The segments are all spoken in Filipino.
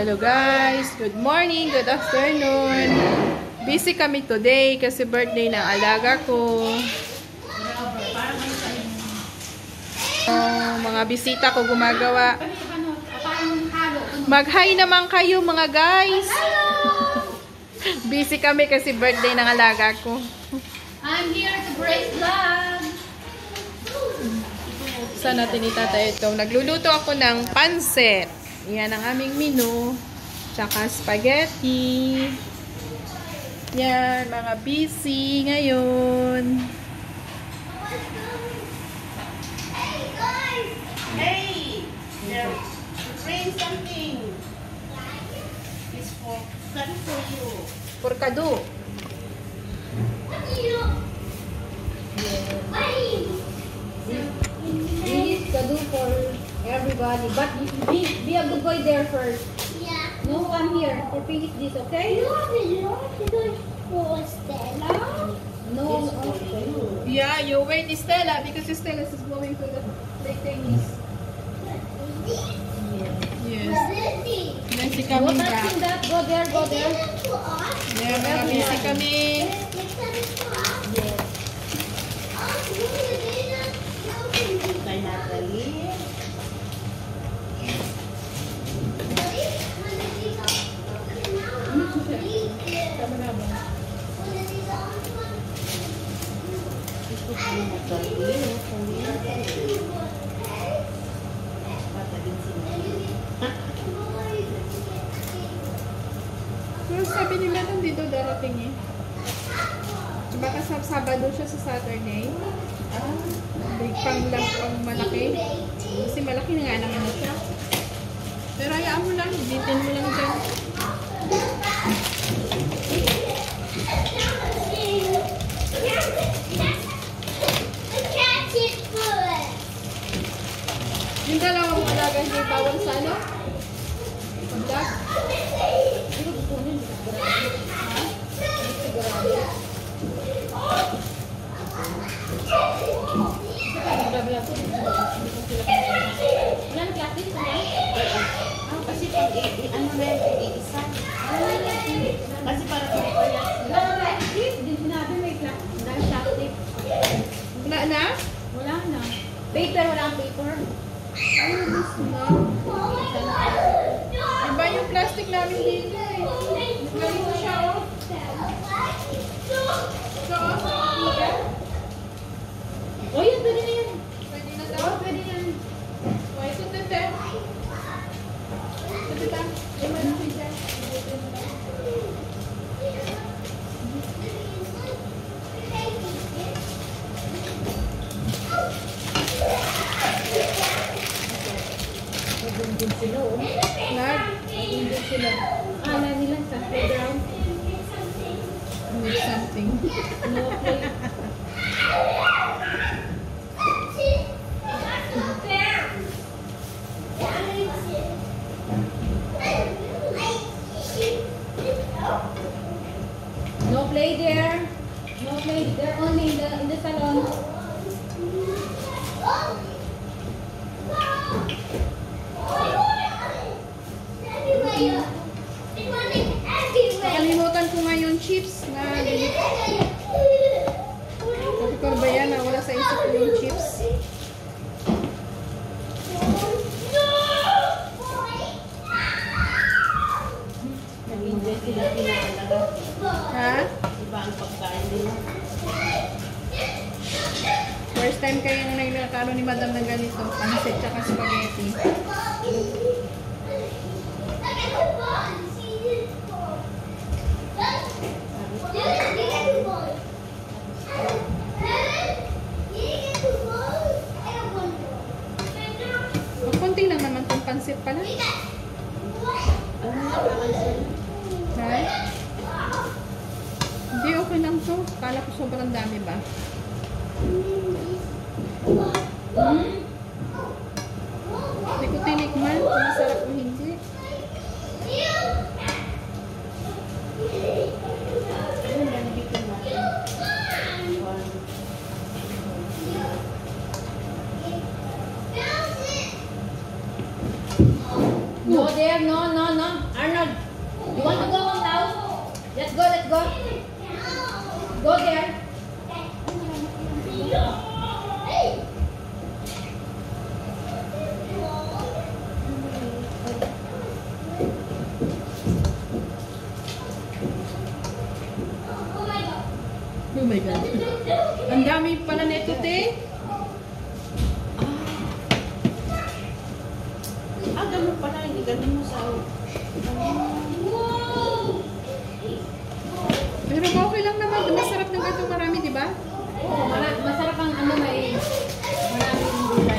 Hello guys, good morning, good afternoon. Busy kami today kasi birthday ng alaga ko. Mga bisita ko gumagawa. Mag-hi naman kayo mga guys. Busy kami kasi birthday ng alaga ko. I'm here to break vlog. Saan natin itatay ito? Nagluluto ako ng pansit. Yan ang aming menu. Tsaka spaghetti. Yan, mga busy ngayon. Hey guys! Hey! There, bring something. It's for you. Porkado. This kado for everybody, but be a good boy there first. Yeah. No one here to finish this, okay? No, because for Stella. No, okay. Yeah, you wait Stella because Stella is going to the tennis. Yes. Yan si No kami touching that. Go there, go there. Yeah, mga busy kami. Yes. Kay Natalie. Pero sabi nila nandito darating eh. Baka sa Sabado siya sa Saturday. Big pang malaki. Kasi malaki na nga naman siya. Pero hayaan mo lang, bitin mo lang dyan. Yung dalawang alaga hindi bawal sa ano? Pagdag? Wala na plastic na yan? Kasi pag ano na yung iisa. Kasi para pag Wala na plastic. Din sinabi may plastic. Wala na? Wala na. Paper, wala ang paper. Ano gusto na? Iba yung plastic namin dito eh. Ganito siya oh. So, Oh, yan, pwede na yan. pwede na daw. Oh, pwede yan. O, ito tete. Ito ba? Yung malaki dyan. Nagundin sila, oh. Nagundin sila. Na nila sa playground. Need something. No play. No play there. No play. They're only in the salon. Nakalimutan ko nga yung chips na sabi ko ba yan na wala sa isip ko yung chips. nag-enjoy sila pinakalaga. Ha? Iba ang pagkain nila. First time kayo na nagkakaroon ni Madam ng ganito. Pansit tsaka spaghetti. Konti lang naman itong pansit pala. Ha? Hindi, okay lang to. Kala ko sobrang dami ba? Hindi ko tinikman kung masarap o hindi. Ano ba nabito natin? No there, no, no, no. go. Go there. Oh my God. Ang dami pala nito, te. Ganun pala, hindi ganun mo sa... Pero okay lang naman. Masarap ng ganito marami, di ba? Oo, masarap ang ano may maraming gulay.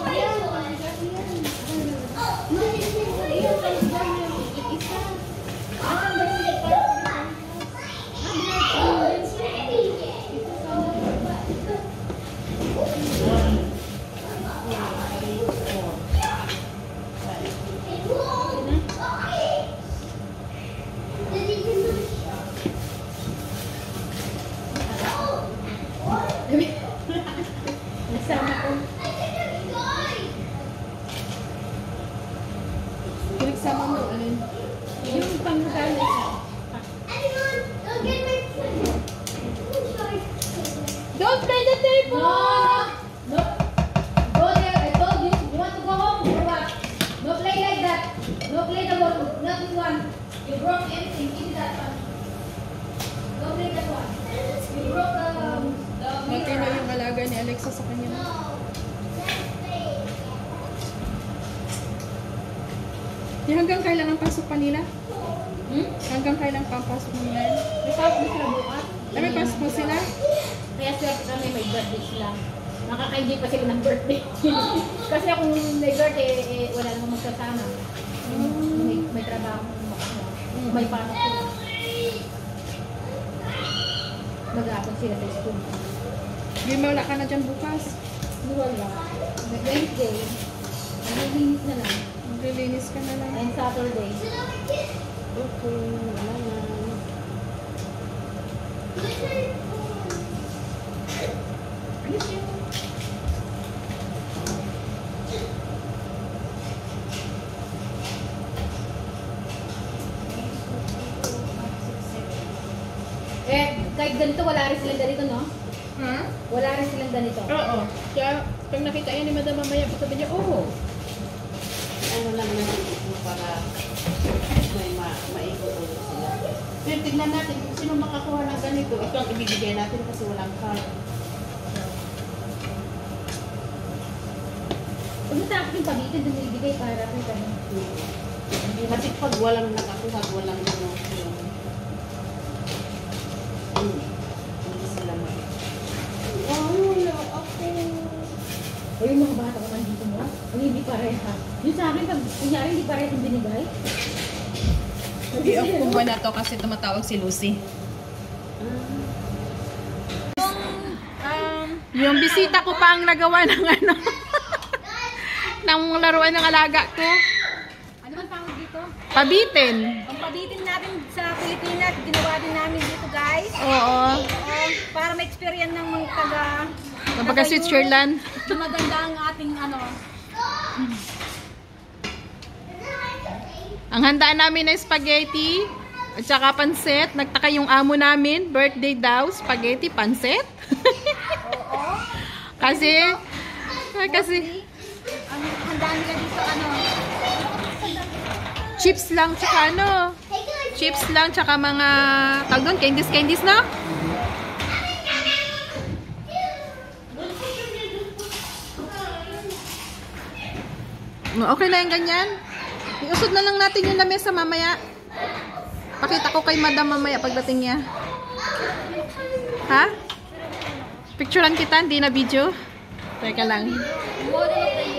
Nasama ko. Pinagsama mo, alin? Yung pangkala. Don't play the table! No. Go there. I told you. You want to go home or what? No play like that. No play the ball. Not this one. You broke everything. Give me that one. Don't play that one. You broke the Okay na yung alaga ni Alexa sa kanya. Di hanggang kailan ang pasok pa nila? Hanggang kailan pa ang pasok mo yan? May pasok na sila bukas. Ay, may pasok mo sila? Kaya swerte kami may birthday sila. Nakaka-enjoy pa sila ng birthday. Kasi kung may birthday, wala namang magkasama. May trabaho. May pasok sila. Mag-aapon sila sa school. Hindi wala ka na dyan bukas. Wala. Nag-Wednesday. Naglinis na lang. Maglilinis ka na lang. And Saturday. Okay, wala na. Kahit ganito, wala rin silang ganito, no? Ha? Wala rin silang ganito. Oo. Kaya pag nakita yan ni Madam mamaya, sabi niya, oo. Ano lang natin ito para may maikot ulit sila. Pero tignan natin kung sino makakuha ng ganito. Ito ang ibibigay natin kasi walang card. Huwag mo sa akin yung pagitan, doon ibigay para kung ganun. Kasi pag walang nakakuha, walang ano. Hindi sila O yung mga bata ko nandito mo, ang hindi pareha. Yung sa akin, pag kunyari hindi pareha yung binigay. Hindi ako kumuha na to kasi tumatawag si Lucy. Yung bisita ko pa ang nagawa ng ano, ng laruan ng alaga ko. Ano man tawag dito? Pabitin. Ang pabitin natin sa Pilipinas, ginawa din namin dito, guys. Oo. Para ma-experience ng mga taga... Kapag Switzerland. Maganda ang ating ano. Ang handaan namin ay spaghetti at saka pansit. Nagtaka yung amo namin, birthday daw, spaghetti, pansit. kasi Ang handa nila dito ano. chips lang tsaka ano. Chips lang tsaka mga tawag doon, candies na. Okay na yung ganyan. Iusod na lang natin yung lamesa mamaya. Pakita ko kay Madam mamaya pagdating niya. Ha? Picturean kita, hindi na video. Teka lang. Model of the